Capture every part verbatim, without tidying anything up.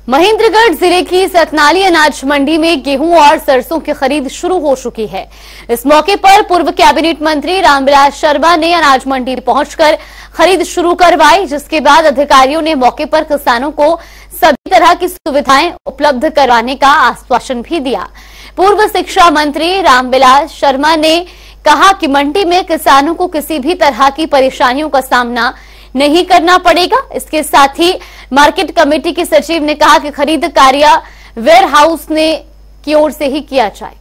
महेंद्रगढ़ जिले की सतनाली अनाज मंडी में गेहूं और सरसों की खरीद शुरू हो चुकी है। इस मौके पर पूर्व कैबिनेट मंत्री रामविलास शर्मा ने अनाज मंडी पहुंचकर खरीद शुरू करवाई, जिसके बाद अधिकारियों ने मौके पर किसानों को सभी तरह की सुविधाएं उपलब्ध करवाने का आश्वासन भी दिया। पूर्व शिक्षा मंत्री रामविलास शर्मा ने कहा कि मंडी में किसानों को किसी भी तरह की परेशानियों का सामना नहीं करना पड़ेगा। इसके साथ ही मार्केट कमेटी के सचिव ने कहा कि खरीद कार्य वेयर हाउस ने की ओर से ही किया जाएगा।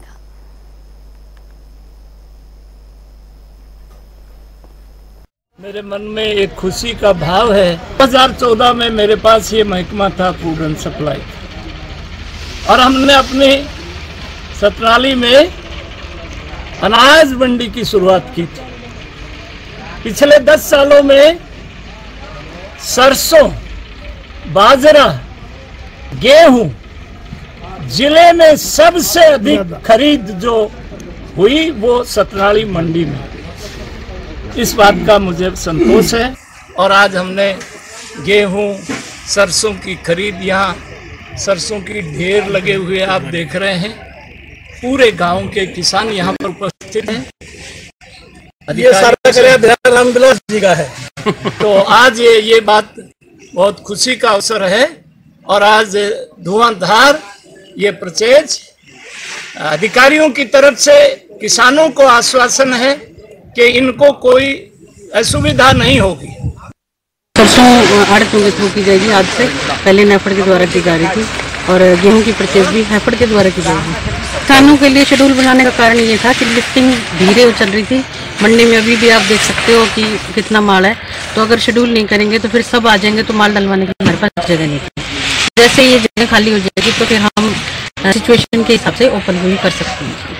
मेरे मन में एक खुशी का भाव है। दो हज़ार चौदह में मेरे पास ये महकमा था फूड एंड सप्लाई, और हमने अपनी सतनाली में अनाज मंडी की शुरुआत की थी। पिछले दस सालों में सरसों, बाजरा, गेहूं जिले में सबसे अधिक खरीद जो हुई वो सतनाली मंडी में। इस बात का मुझे संतोष है। और आज हमने गेहूं, सरसों की खरीद, यहाँ सरसों की ढेर लगे हुए आप देख रहे हैं। पूरे गांव के किसान यहाँ पर उपस्थित हैं। ये सारा रामविलास जी का है। तो आज ये ये बात बहुत खुशी का अवसर है। और आज धुआंधार ये परचेज अधिकारियों की तरफ से किसानों को आश्वासन है कि इनको कोई असुविधा नहीं होगी। सरसों आड़तों के थ्रू की जाएगी। आज से पहले नेफेड के द्वारा की जा रही थी, और गेहूं की परचेज भी नेफेड के द्वारा की जाएगी। किसानों के लिए शेड्यूल बनाने का कारण ये था कि लिफ्टिंग धीरे चल रही थी मंडी में। अभी भी आप देख सकते हो कि कितना माल है, तो अगर शेड्यूल नहीं करेंगे तो फिर सब आ जाएंगे, तो माल डलवाने की हमारे पास जगह नहीं थी। जैसे ये जगह खाली हो जाएगी तो फिर हम सिचुएशन के हिसाब से ओपन भी कर सकते हैं।